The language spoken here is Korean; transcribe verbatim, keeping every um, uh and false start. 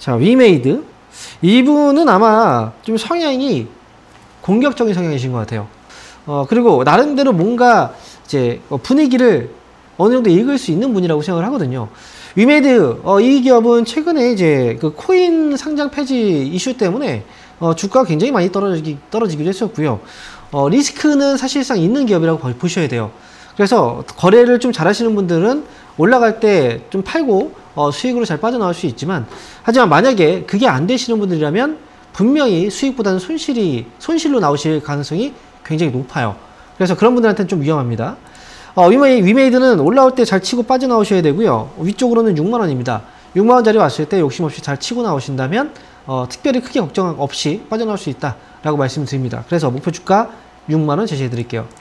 자, 위메이드. 이분은 아마 좀 성향이 공격적인 성향이신 것 같아요. 어, 그리고 나름대로 뭔가 이제 분위기를 어느 정도 읽을 수 있는 분이라고 생각을 하거든요. 위메이드, 어, 이 기업은 최근에 이제 그 코인 상장 폐지 이슈 때문에 어, 주가가 굉장히 많이 떨어지기, 떨어지기도 했었고요. 어, 리스크는 사실상 있는 기업이라고 보셔야 돼요. 그래서 거래를 좀 잘하시는 분들은 올라갈 때 좀 팔고 어, 수익으로 잘 빠져나올 수 있지만, 하지만 만약에 그게 안 되시는 분들이라면 분명히 수익보다는 손실이 손실로 나오실 가능성이 굉장히 높아요. 그래서 그런 분들한테는 좀 위험합니다. 어, 위메이, 위메이드는 올라올 때 잘 치고 빠져나오셔야 되고요. 위쪽으로는 육만 원입니다. 육만 원짜리 왔을 때 욕심 없이 잘 치고 나오신다면 어, 특별히 크게 걱정 없이 빠져나올 수 있다라고 말씀드립니다. 그래서 목표 주가 육만 원 제시해 드릴게요.